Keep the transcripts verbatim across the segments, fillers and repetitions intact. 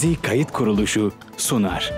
Merkezi Kayıt Kuruluşu sunar.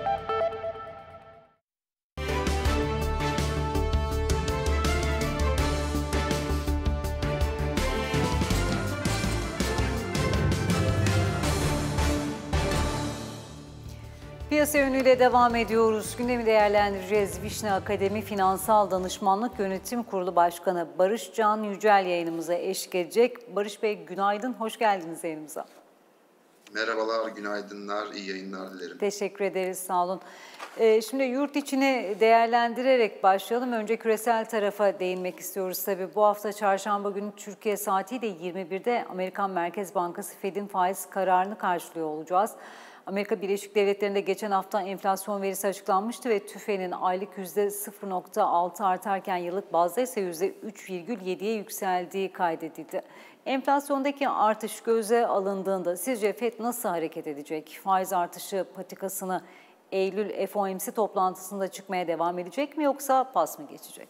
Piyasa yönüyle devam ediyoruz. Gündemi değerlendireceğiz. Vişne Akademi Finansal Danışmanlık Yönetim Kurulu Başkanı Barış Can Yücel yayınımıza eşlik edecek. Barış Bey günaydın, hoş geldiniz yayınımıza. Merhabalar, günaydınlar, iyi yayınlar dilerim. Teşekkür ederiz, sağ olun. Ee, şimdi yurt içini değerlendirerek başlayalım. Önce küresel tarafa değinmek istiyoruz tabii. Bu hafta çarşamba günü Türkiye saatiyle yirmi birde Amerikan Merkez Bankası Fed'in faiz kararını karşılıyor olacağız. Amerika Birleşik Devletleri'nde geçen hafta enflasyon verisi açıklanmıştı ve TÜFE'nin aylık yüzde sıfır virgül altı artarken yıllık bazda ise yüzde üç virgül yediye yükseldiği kaydedildi. Enflasyondaki artış göze alındığında sizce Fed nasıl hareket edecek? Faiz artışı patikasını Eylül F O M C toplantısında çıkmaya devam edecek mi yoksa pas mı geçecek?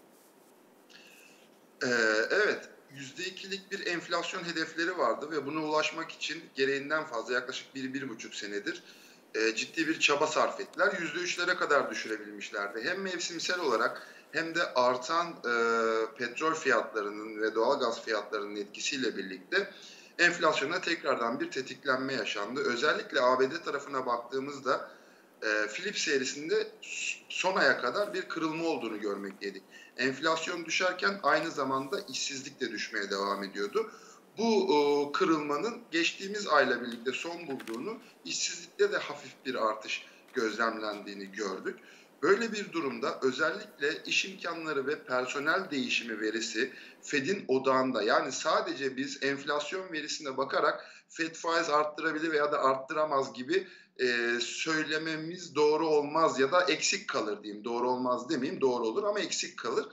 Ee, evet. yüzde ikilik bir enflasyon hedefleri vardı ve buna ulaşmak için gereğinden fazla yaklaşık bir bir buçuk senedir e, ciddi bir çaba sarf ettiler. yüzde üçlere kadar düşürebilmişlerdi. Hem mevsimsel olarak hem de artan e, petrol fiyatlarının ve doğalgaz fiyatlarının etkisiyle birlikte enflasyona tekrardan bir tetiklenme yaşandı. Özellikle A B D tarafına baktığımızda e, Phillips serisinde son aya kadar bir kırılma olduğunu görmekteydik. Enflasyon düşerken aynı zamanda işsizlik de düşmeye devam ediyordu. Bu e, kırılmanın geçtiğimiz ayla birlikte son bulduğunu, işsizlikte de hafif bir artış gözlemlendiğini gördük. Böyle bir durumda özellikle iş imkanları ve personel değişimi verisi Fed'in odağında. Yani sadece biz enflasyon verisine bakarak Fed faiz arttırabilir veya da arttıramaz gibi e, söylememiz doğru olmaz ya da eksik kalır diyeyim. Doğru olmaz demeyeyim, doğru olur ama eksik kalır.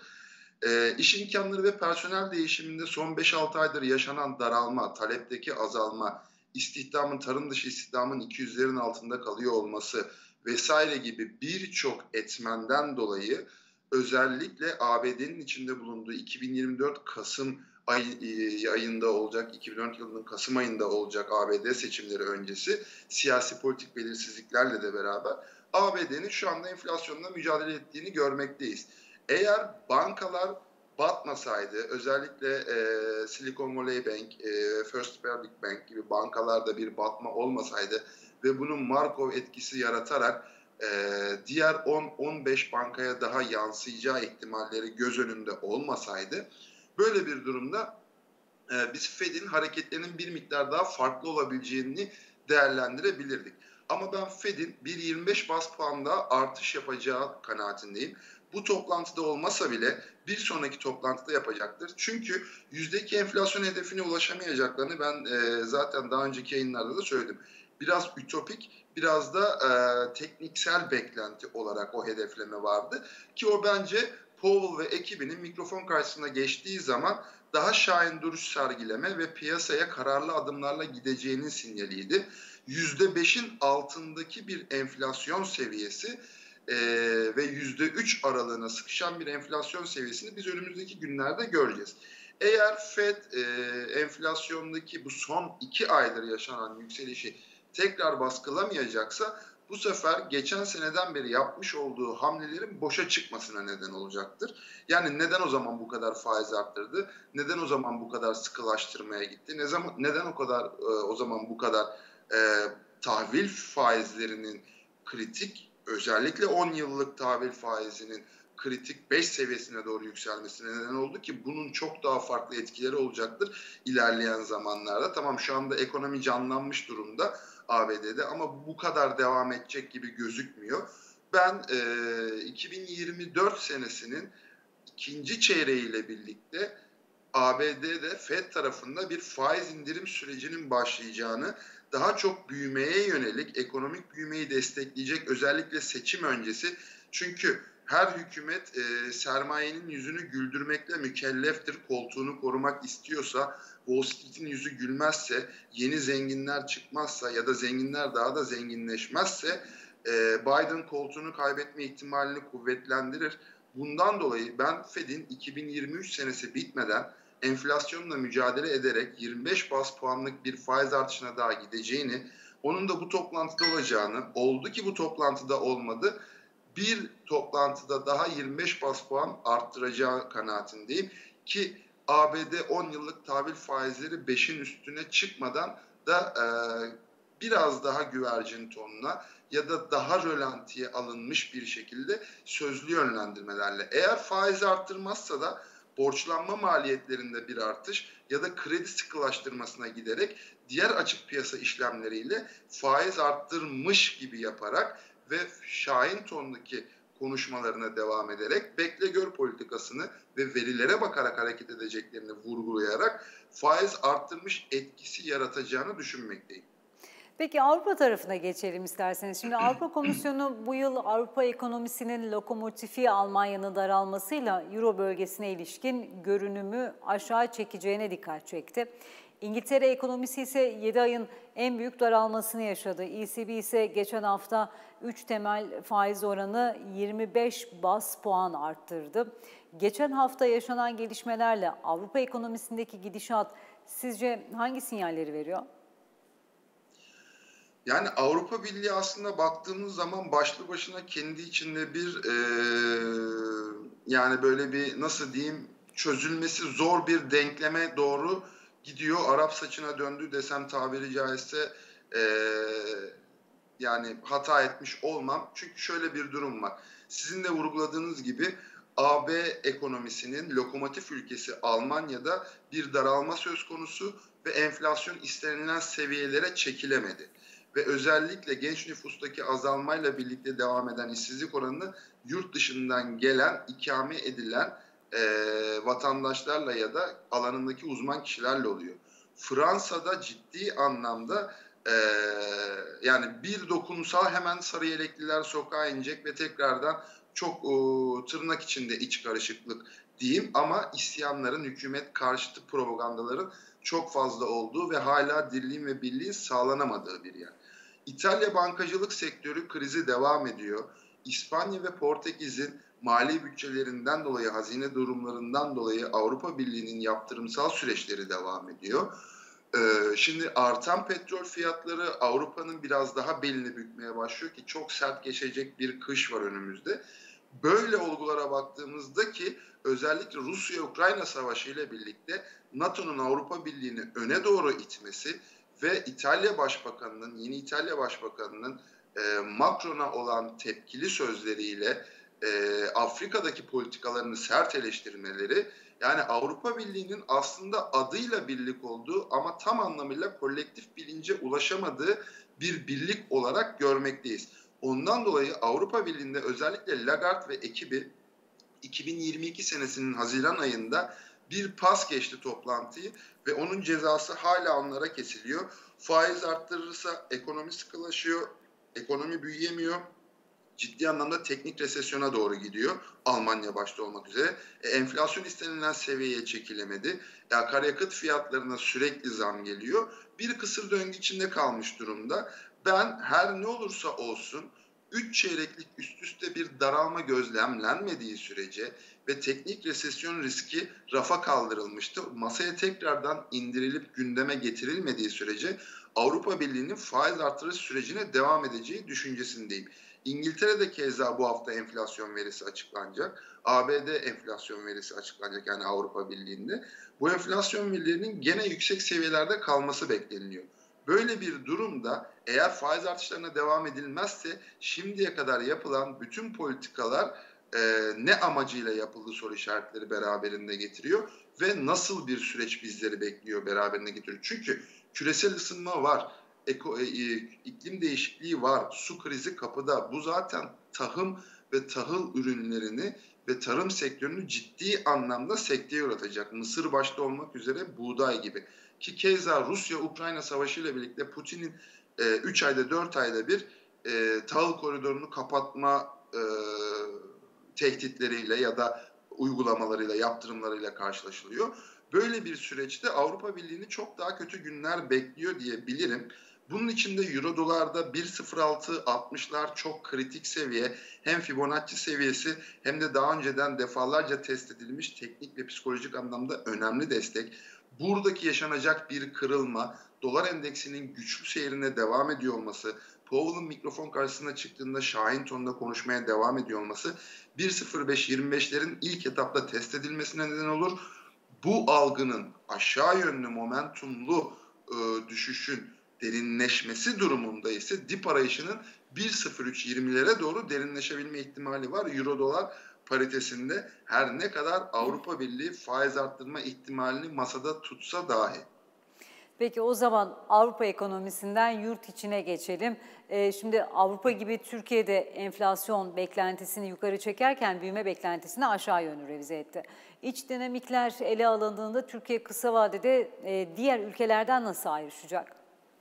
E, iş imkanları ve personel değişiminde son beş altı aydır yaşanan daralma, talepteki azalma, istihdamın, tarım dışı istihdamın iki yüzlerin altında kalıyor olması vesaire gibi birçok etmenden dolayı özellikle A B D'nin içinde bulunduğu iki bin yirmi dört Kasım ay, ayında olacak, iki bin on dört yılının Kasım ayında olacak A B D seçimleri öncesi siyasi politik belirsizliklerle de beraber A B D'nin şu anda enflasyonla mücadele ettiğini görmekteyiz. Eğer bankalar batmasaydı, özellikle e, Silicon Valley Bank, e, First Republic Bank gibi bankalarda bir batma olmasaydı ve bunun Markov etkisi yaratarak e, diğer on on beş bankaya daha yansıyacağı ihtimalleri göz önünde olmasaydı, böyle bir durumda e, biz Fed'in hareketlerinin bir miktar daha farklı olabileceğini değerlendirebilirdik. Ama ben Fed'in bir yirmi beş bas puan daha artış yapacağı kanaatindeyim. Bu toplantıda olmasa bile bir sonraki toplantıda yapacaktır. Çünkü yüzde iki enflasyon hedefine ulaşamayacaklarını ben e, zaten daha önceki yayınlarda da söyledim. Biraz ütopik, biraz da e, tekniksel beklenti olarak o hedefleme vardı. Ki o bence Powell ve ekibinin mikrofon karşısına geçtiği zaman daha şahin duruş sergileme ve piyasaya kararlı adımlarla gideceğinin sinyaliydi. yüzde beşin altındaki bir enflasyon seviyesi e, ve yüzde üç aralığına sıkışan bir enflasyon seviyesini biz önümüzdeki günlerde göreceğiz. Eğer Fed e, enflasyondaki bu son iki aydır yaşanan yükselişi tekrar baskılamayacaksa bu sefer geçen seneden beri yapmış olduğu hamlelerin boşa çıkmasına neden olacaktır. Yani neden o zaman bu kadar faiz arttırdı? Neden o zaman bu kadar sıkılaştırmaya gitti? Ne zaman, neden o kadar e, o zaman bu kadar e, tahvil faizlerinin kritik, özellikle on yıllık tahvil faizinin kritik beş seviyesine doğru yükselmesine neden oldu ki bunun çok daha farklı etkileri olacaktır ilerleyen zamanlarda. Tamam, şu anda ekonomi canlanmış durumda A B D'de ama bu kadar devam edecek gibi gözükmüyor. Ben e, iki bin yirmi dört senesinin ikinci çeyreğiyle birlikte A B D'de Fed tarafında bir faiz indirim sürecinin başlayacağını, daha çok büyümeye yönelik, ekonomik büyümeyi destekleyecek, özellikle seçim öncesi. Çünkü her hükümet e, sermayenin yüzünü güldürmekle mükelleftir. Koltuğunu korumak istiyorsa, Wall Street'in yüzü gülmezse, yeni zenginler çıkmazsa ya da zenginler daha da zenginleşmezse e, Biden koltuğunu kaybetme ihtimalini kuvvetlendirir. Bundan dolayı ben Fed'in iki bin yirmi üç senesi bitmeden enflasyonla mücadele ederek yirmi beş baz puanlık bir faiz artışına daha gideceğini, onun da bu toplantıda olacağını, oldu ki bu toplantıda olmadı, bir toplantıda daha yirmi beş bas puan arttıracağı kanaatindeyim ki A B D on yıllık tahvil faizleri beşin üstüne çıkmadan da e, biraz daha güvercin tonuna ya da daha rölantiye alınmış bir şekilde sözlü yönlendirmelerle. Eğer faizi arttırmazsa da borçlanma maliyetlerinde bir artış ya da kredi sıkılaştırmasına giderek diğer açık piyasa işlemleriyle faiz arttırmış gibi yaparak ve şahin tondaki konuşmalarına devam ederek bekle gör politikasını ve verilere bakarak hareket edeceklerini vurgulayarak faiz arttırmış etkisi yaratacağını düşünmekteyim. Peki Avrupa tarafına geçelim isterseniz. Şimdi Avrupa Komisyonu bu yıl Avrupa ekonomisinin lokomotifi Almanya'nın daralmasıyla Euro bölgesine ilişkin görünümü aşağı çekeceğine dikkat çekti. İngiltere ekonomisi ise yedi ayın en büyük daralmasını yaşadı. E C B ise geçen hafta üç temel faiz oranı yirmi beş bas puan arttırdı. Geçen hafta yaşanan gelişmelerle Avrupa ekonomisindeki gidişat sizce hangi sinyalleri veriyor? Yani Avrupa Birliği aslında baktığımız zaman başlı başına kendi içinde bir e, yani böyle bir nasıl diyeyim çözülmesi zor bir denkleme doğru gidiyor. Arap saçına döndü desem tabiri caizse e, yani hata etmiş olmam. Çünkü şöyle bir durum var. Sizin de vurguladığınız gibi A B ekonomisinin lokomotif ülkesi Almanya'da bir daralma söz konusu ve enflasyon istenilen seviyelere çekilemedi. Ve özellikle genç nüfustaki azalmayla birlikte devam eden işsizlik oranını yurt dışından gelen, ikame edilen e, vatandaşlarla ya da alanındaki uzman kişilerle oluyor. Fransa'da ciddi anlamda e, yani bir dokunsal hemen sarı yelekliler sokağa inecek ve tekrardan çok o, tırnak içinde iç karışıklık diyeyim ama isyanların, hükümet karşıtı propagandaların çok fazla olduğu ve hala dirliğin ve birliğin sağlanamadığı bir yer. İtalya bankacılık sektörü krizi devam ediyor. İspanya ve Portekiz'in mali bütçelerinden dolayı, hazine durumlarından dolayı Avrupa Birliği'nin yaptırımsal süreçleri devam ediyor. Ee, şimdi artan petrol fiyatları Avrupa'nın biraz daha belini bükmeye başlıyor ki çok sert geçecek bir kış var önümüzde. Böyle olgulara baktığımızda ki özellikle Rusya-Ukrayna savaşı ile birlikte NATO'nun Avrupa Birliği'ni öne doğru itmesi ve İtalya Başbakanı'nın, yeni İtalya Başbakanı'nın e, Macron'a olan tepkili sözleriyle e, Afrika'daki politikalarını sert eleştirmeleri, yani Avrupa Birliği'nin aslında adıyla birlik olduğu ama tam anlamıyla kolektif bilince ulaşamadığı bir birlik olarak görmekteyiz. Ondan dolayı Avrupa Birliği'nde özellikle Lagarde ve ekibi iki bin yirmi iki senesinin Haziran ayında bir pas geçti toplantıyı ve onun cezası hala onlara kesiliyor. Faiz arttırırsa ekonomi sıkılaşıyor, ekonomi büyüyemiyor. Ciddi anlamda teknik resesyona doğru gidiyor. Almanya başta olmak üzere. E, enflasyon istenilen seviyeye çekilemedi. E, akaryakıt fiyatlarına sürekli zam geliyor. Bir kısır döngü içinde kalmış durumda. Ben her ne olursa olsun üç çeyreklik üst üste bir daralma gözlemlenmediği sürece ve teknik resesyon riski rafa kaldırılmıştı. Masaya tekrardan indirilip gündeme getirilmediği sürece Avrupa Birliği'nin faiz artırış sürecine devam edeceği düşüncesindeyim. İngiltere'de keza bu hafta enflasyon verisi açıklanacak. A B D enflasyon verisi açıklanacak yani Avrupa Birliği'nde. Bu enflasyon verilerinin gene yüksek seviyelerde kalması bekleniyor. Böyle bir durumda eğer faiz artışlarına devam edilmezse şimdiye kadar yapılan bütün politikalar e, ne amacıyla yapıldığı soru işaretleri beraberinde getiriyor ve nasıl bir süreç bizleri bekliyor beraberinde getiriyor. Çünkü küresel ısınma var, eko, e, iklim değişikliği var, su krizi kapıda. Bu zaten tahıl ve tahıl ürünlerini ve tarım sektörünü ciddi anlamda sekteye uğratacak. Mısır başta olmak üzere buğday gibi. Ki keza Rusya-Ukrayna savaşı ile birlikte Putin'in üç e, ayda dört ayda bir e, tahıl koridorunu kapatma e, tehditleriyle ya da uygulamalarıyla, yaptırımlarıyla karşılaşılıyor. Böyle bir süreçte Avrupa Birliği'ni çok daha kötü günler bekliyor diyebilirim. Bunun içinde euro dolarda bir nokta sıfır altı altmışlar çok kritik seviye. Hem Fibonacci seviyesi hem de daha önceden defalarca test edilmiş teknik ve psikolojik anlamda önemli destek. Buradaki yaşanacak bir kırılma dolar endeksinin güçlü seyrine devam ediyor olması, Powell'ın mikrofon karşısına çıktığında şahin tonda konuşmaya devam ediyor olması bir nokta sıfır beş yirmi beşlerin ilk etapta test edilmesine neden olur. Bu algının aşağı yönlü momentumlu e, düşüşün derinleşmesi durumunda ise dip arayışının bir nokta sıfır üç yirmilere doğru derinleşebilme ihtimali var. Euro dolar paritesinde her ne kadar Avrupa Birliği faiz arttırma ihtimalini masada tutsa dahi. Peki o zaman Avrupa ekonomisinden yurt içine geçelim. Ee, şimdi Avrupa gibi Türkiye'de enflasyon beklentisini yukarı çekerken büyüme beklentisini aşağı yönlü revize etti. İç dinamikler ele alındığında Türkiye kısa vadede e, diğer ülkelerden nasıl ayrışacak?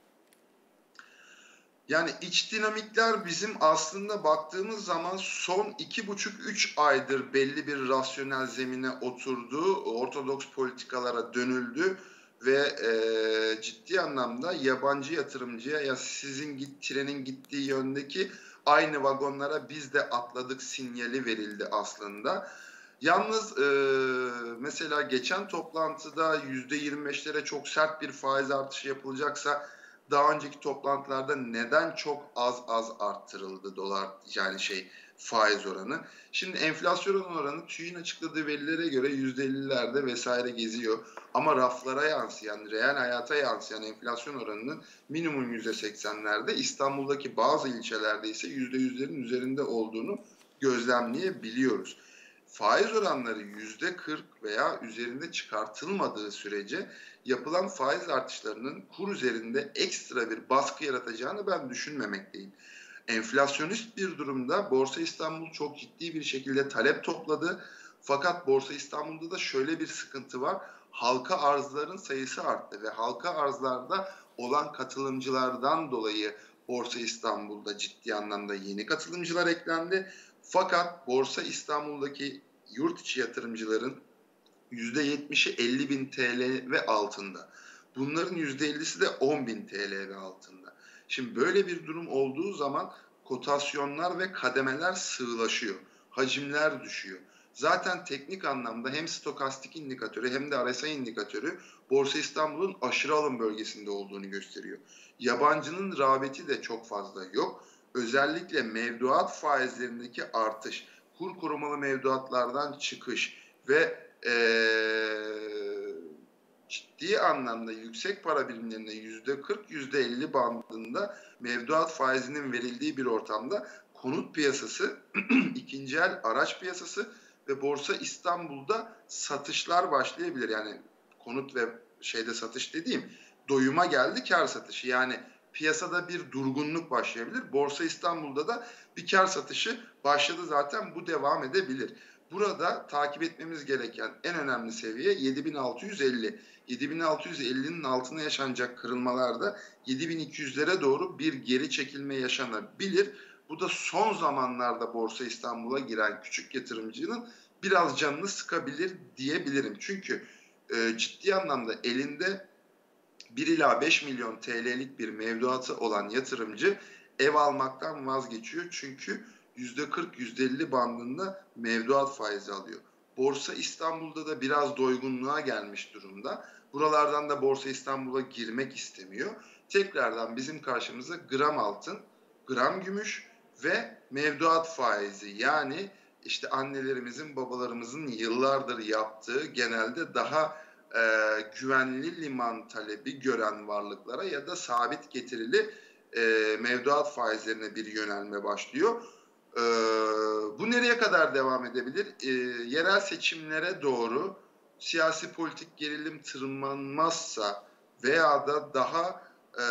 Yani iç dinamikler bizim aslında baktığımız zaman son iki buçuk üç aydır belli bir rasyonel zemine oturdu, ortodoks politikalara dönüldü ve e, ciddi anlamda yabancı yatırımcıya ya sizin git trenin gittiği yöndeki aynı vagonlara biz de atladık sinyali verildi aslında. Yalnız e, mesela geçen toplantıda yüzde yirmi beşlere çok sert bir faiz artışı yapılacaksa daha önceki toplantılarda neden çok az az arttırıldı dolar yani şey faiz oranı? Şimdi enflasyon oranı TÜİK'in açıkladığı verilere göre yüzde ellilerde vesaire geziyor. Ama raflara yansıyan, reel hayata yansıyan enflasyon oranının minimum yüzde seksenlerde, İstanbul'daki bazı ilçelerde ise yüzde yüzlerin üzerinde olduğunu gözlemleyebiliyoruz. Faiz oranları yüzde kırk veya üzerinde çıkartılmadığı sürece yapılan faiz artışlarının kur üzerinde ekstra bir baskı yaratacağını ben düşünmemekteyim. Enflasyonist bir durumda Borsa İstanbul çok ciddi bir şekilde talep topladı. Fakat Borsa İstanbul'da da şöyle bir sıkıntı var. Halka arzların sayısı arttı ve halka arzlarda olan katılımcılardan dolayı Borsa İstanbul'da ciddi anlamda yeni katılımcılar eklendi. Fakat Borsa İstanbul'daki yurt içi yatırımcıların yüzde yetmişi elli bin T L ve altında. Bunların yüzde ellisi de on bin T L ve altında. Şimdi böyle bir durum olduğu zaman kotasyonlar ve kademeler sığlaşıyor. Hacimler düşüyor. Zaten teknik anlamda hem stokastik indikatörü hem de R S I indikatörü Borsa İstanbul'un aşırı alım bölgesinde olduğunu gösteriyor. Yabancının rağbeti de çok fazla yok. Özellikle mevduat faizlerindeki artış, kur korumalı mevduatlardan çıkış ve ee, ciddi anlamda yüksek para birimlerine yüzde kırk yüzde elli bandında mevduat faizinin verildiği bir ortamda konut piyasası, ikinci el araç piyasası ve Borsa İstanbul'da satışlar başlayabilir. Yani konut ve şeyde satış dediğim doyuma geldi kar satışı. Yani piyasada bir durgunluk başlayabilir. Borsa İstanbul'da da bir kar satışı başladı zaten, bu devam edebilir. Burada takip etmemiz gereken en önemli seviye yedi bin altı yüz elli. yedi bin altı yüz ellinin altına yaşanacak kırılmalarda yedi bin iki yüzlere doğru bir geri çekilme yaşanabilir. Bu da son zamanlarda Borsa İstanbul'a giren küçük yatırımcının biraz canını sıkabilir diyebilirim. Çünkü e, ciddi anlamda elinde bir ila beş milyon T L'lik bir mevduatı olan yatırımcı ev almaktan vazgeçiyor. Çünkü yüzde kırk yüzde elli bandında mevduat faizi alıyor. Borsa İstanbul'da da biraz doygunluğa gelmiş durumda. Buralardan da Borsa İstanbul'a girmek istemiyor. Tekrardan bizim karşımıza gram altın, gram gümüş ve mevduat faizi, yani işte annelerimizin, babalarımızın yıllardır yaptığı genelde daha e, güvenli liman talebi gören varlıklara ya da sabit getirili e, mevduat faizlerine bir yönelme başlıyor. Ee, bu nereye kadar devam edebilir? Ee, yerel seçimlere doğru siyasi politik gerilim tırmanmazsa veya da daha e,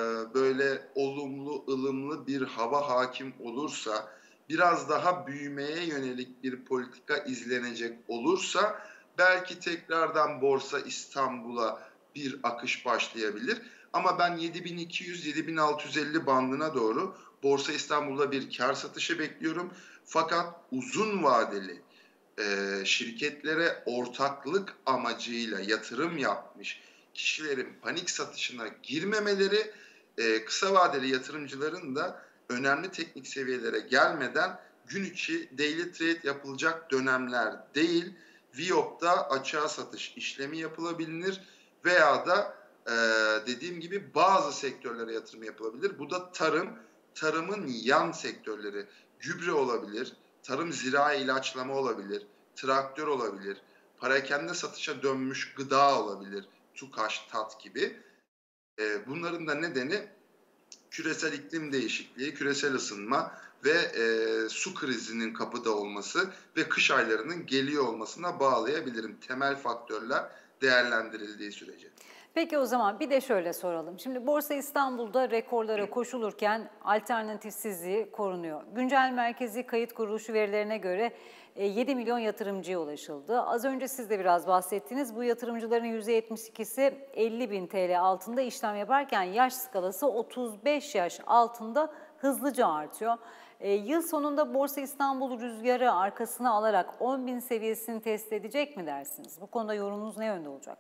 böyle olumlu, ılımlı bir hava hakim olursa, biraz daha büyümeye yönelik bir politika izlenecek olursa belki tekrardan Borsa İstanbul'a bir akış başlayabilir. Ama ben yedi bin iki yüz yedi bin altı yüz elli bandına doğru Borsa İstanbul'da bir kar satışı bekliyorum. Fakat uzun vadeli e, şirketlere ortaklık amacıyla yatırım yapmış kişilerin panik satışına girmemeleri, e, kısa vadeli yatırımcıların da önemli teknik seviyelere gelmeden gün içi daily trade yapılacak dönemler değil. Viyop'ta açığa satış işlemi yapılabilir veya da Ee, dediğim gibi bazı sektörlere yatırım yapılabilir. Bu da tarım, tarımın yan sektörleri. Gübre olabilir, tarım zirai ilaçlama olabilir, traktör olabilir, perakende satışa dönmüş gıda olabilir, TÜKAŞ, TAT gibi. Ee, bunların da nedeni küresel iklim değişikliği, küresel ısınma ve e, su krizinin kapıda olması ve kış aylarının geliyor olmasına bağlayabilirim. Temel faktörler değerlendirildiği sürece. Peki o zaman bir de şöyle soralım. Şimdi Borsa İstanbul'da rekorlara koşulurken alternatifsizliği korunuyor. Güncel merkezi kayıt kuruluşu verilerine göre yedi milyon yatırımcıya ulaşıldı. Az önce siz de biraz bahsettiniz. Bu yatırımcıların yüzde yetmiş ikisi elli bin T L altında işlem yaparken yaş skalası otuz beş yaş altında hızlıca artıyor. E, yıl sonunda Borsa İstanbul rüzgarı arkasına alarak on bin seviyesini test edecek mi dersiniz? Bu konuda yorumunuz ne yönde olacak?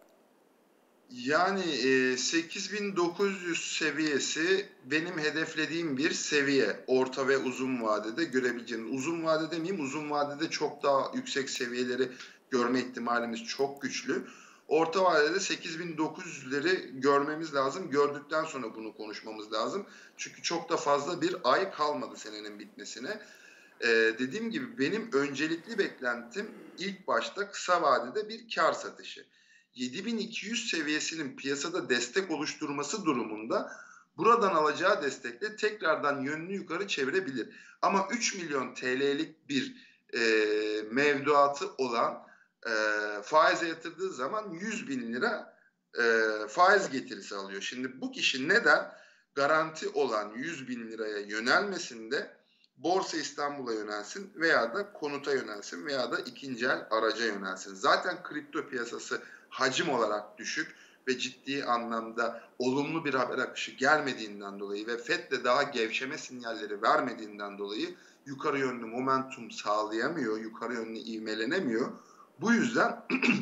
Yani e, sekiz bin dokuz yüz seviyesi benim hedeflediğim bir seviye. Orta ve uzun vadede görebileceğiniz. Uzun vadede demeyeyim, uzun vadede çok daha yüksek seviyeleri görme ihtimalimiz çok güçlü. Orta vadede sekiz bin dokuz yüzleri görmemiz lazım. Gördükten sonra bunu konuşmamız lazım. Çünkü çok da fazla bir ay kalmadı senenin bitmesine. Ee, dediğim gibi benim öncelikli beklentim ilk başta kısa vadede bir kar satışı. yedi bin iki yüz seviyesinin piyasada destek oluşturması durumunda buradan alacağı destekle tekrardan yönünü yukarı çevirebilir. Ama üç milyon T L'lik bir e, mevduatı olan e, faize yatırdığı zaman yüz bin lira e, faiz getirisi alıyor. Şimdi bu kişi neden garanti olan yüz bin liraya yönelmesinde Borsa İstanbul'a yönelsin veya da konuta yönelsin veya da ikinci el araca yönelsin. Zaten kripto piyasası hacim olarak düşük ve ciddi anlamda olumlu bir haber akışı gelmediğinden dolayı ve F E D de daha gevşeme sinyalleri vermediğinden dolayı yukarı yönlü momentum sağlayamıyor, yukarı yönlü ivmelenemiyor. Bu yüzden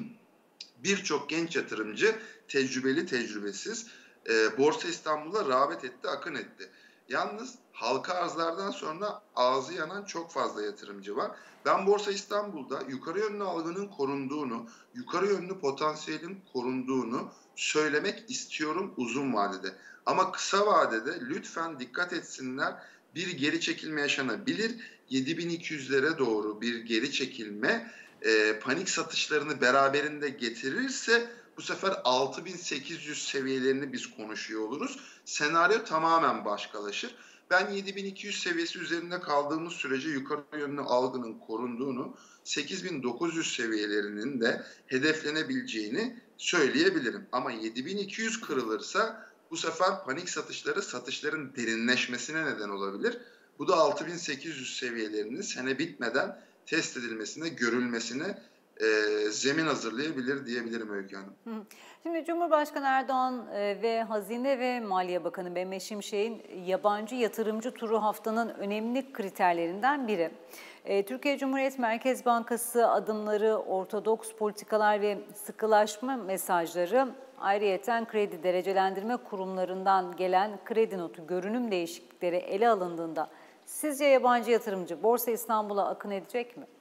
birçok genç yatırımcı tecrübeli tecrübesiz e, Borsa İstanbul'a rağbet etti, akın etti. Yalnız halka arzlardan sonra ağzı yanan çok fazla yatırımcı var. Ben Borsa İstanbul'da yukarı yönlü algının korunduğunu, yukarı yönlü potansiyelin korunduğunu söylemek istiyorum uzun vadede. Ama kısa vadede lütfen dikkat etsinler, bir geri çekilme yaşanabilir. yedi bin iki yüzlere doğru bir geri çekilme e, panik satışlarını beraberinde getirirse bu sefer altı bin sekiz yüz seviyelerini biz konuşuyor oluruz. Senaryo tamamen başkalaşır. Ben yedi bin iki yüz seviyesi üzerinde kaldığımız sürece yukarı yönlü algının korunduğunu, sekiz bin dokuz yüz seviyelerinin de hedeflenebileceğini söyleyebilirim. Ama yedi bin iki yüz kırılırsa bu sefer panik satışları satışların derinleşmesine neden olabilir. Bu da altı bin sekiz yüz seviyelerinin sene bitmeden test edilmesine, görülmesine e, zemin hazırlayabilir diyebilirim Öykü Hanım. Şimdi Cumhurbaşkanı Erdoğan ve Hazine ve Maliye Bakanı Mehmet Şimşek'in yabancı yatırımcı turu haftanın önemli kriterlerinden biri. Türkiye Cumhuriyet Merkez Bankası adımları, ortodoks politikalar ve sıkılaşma mesajları, ayrıyeten kredi derecelendirme kurumlarından gelen kredi notu görünüm değişiklikleri ele alındığında sizce yabancı yatırımcı Borsa İstanbul'a akın edecek mi?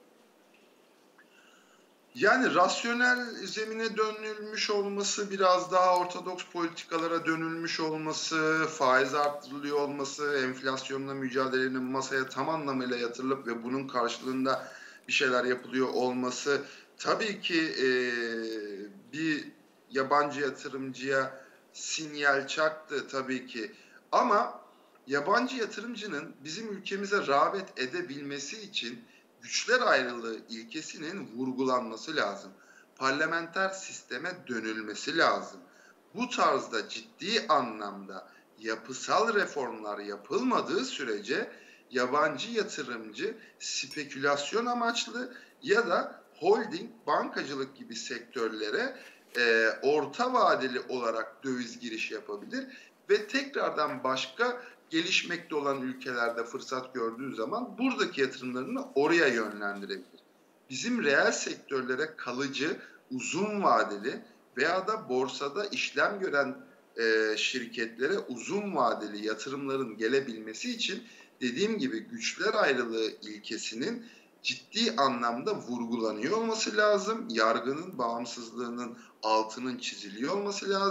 Yani rasyonel zemine dönülmüş olması, biraz daha ortodoks politikalara dönülmüş olması, faiz arttırılıyor olması, enflasyonla mücadelenin masaya tam anlamıyla yatırılıp ve bunun karşılığında bir şeyler yapılıyor olması tabii ki e, bir yabancı yatırımcıya sinyal çaktı tabii ki. Ama yabancı yatırımcının bizim ülkemize rağbet edebilmesi için güçler ayrılığı ilkesinin vurgulanması lazım. Parlamenter sisteme dönülmesi lazım. Bu tarzda ciddi anlamda yapısal reformlar yapılmadığı sürece yabancı yatırımcı spekülasyon amaçlı ya da holding, bankacılık gibi sektörlere e, orta vadeli olarak döviz girişi yapabilir ve tekrardan başka gelişmekte olan ülkelerde fırsat gördüğü zaman buradaki yatırımlarını oraya yönlendirebilir. Bizim reel sektörlere kalıcı, uzun vadeli veya da borsada işlem gören e, şirketlere uzun vadeli yatırımların gelebilmesi için dediğim gibi güçler ayrılığı ilkesinin ciddi anlamda vurgulanıyor olması lazım. Yargının bağımsızlığının altının çiziliyor olması lazım.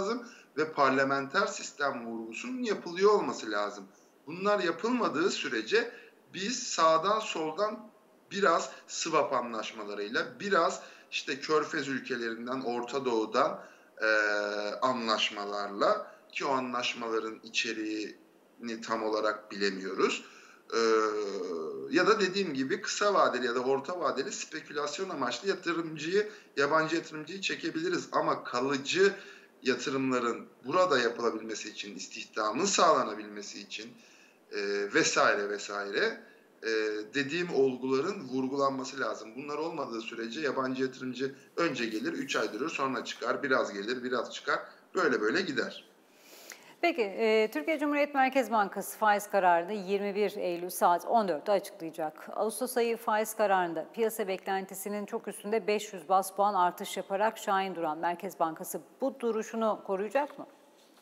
ve parlamenter sistem vurgusunun yapılıyor olması lazım. Bunlar yapılmadığı sürece biz sağdan soldan biraz swap anlaşmalarıyla, biraz işte Körfez ülkelerinden, Orta Doğu'dan e, anlaşmalarla, ki o anlaşmaların içeriğini tam olarak bilemiyoruz. Ee, ya da dediğim gibi kısa vadeli ya da orta vadeli spekülasyon amaçlı yatırımcıyı, yabancı yatırımcıyı çekebiliriz. Ama kalıcı yatırımların burada yapılabilmesi için, istihdamın sağlanabilmesi için e, vesaire vesaire e, dediğim olguların vurgulanması lazım. Bunlar olmadığı sürece yabancı yatırımcı önce gelir, üç ay durur, sonra çıkar, biraz gelir, biraz çıkar. Böyle böyle gider. Peki, e, Türkiye Cumhuriyet Merkez Bankası faiz kararını yirmi bir Eylül saat on dörtte açıklayacak. Ağustos ayı faiz kararında piyasa beklentisinin çok üstünde beş yüz baz puan artış yaparak şahin duran Merkez Bankası bu duruşunu koruyacak mı?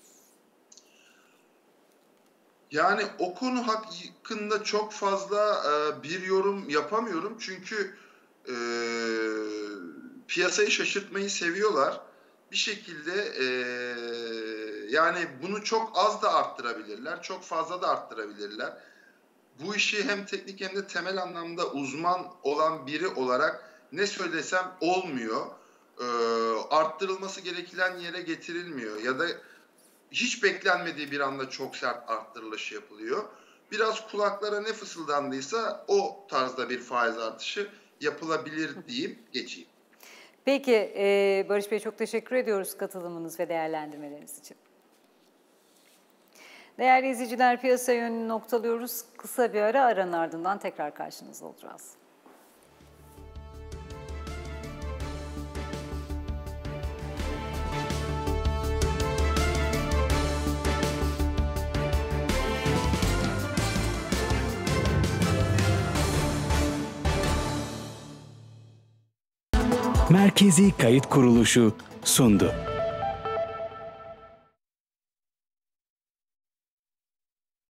Yani o konu hakkında çok fazla e, bir yorum yapamıyorum. Çünkü e, piyasayı şaşırtmayı seviyorlar. Bir şekilde e, yani bunu çok az da arttırabilirler, çok fazla da arttırabilirler. Bu işi hem teknik hem de temel anlamda uzman olan biri olarak ne söylesem olmuyor. E, arttırılması gereken yere getirilmiyor ya da hiç beklenmediği bir anda çok sert arttırılış yapılıyor. Biraz kulaklara ne fısıldandıysa o tarzda bir faiz artışı yapılabilir deyip geçeyim. Peki Barış Bey, çok teşekkür ediyoruz katılımınız ve değerlendirmeleriniz için. Değerli izleyiciler, piyasa yönünü noktalıyoruz. Kısa bir ara, aranın ardından tekrar karşınızda olacağız. Merkezi Kayıt Kuruluşu sundu.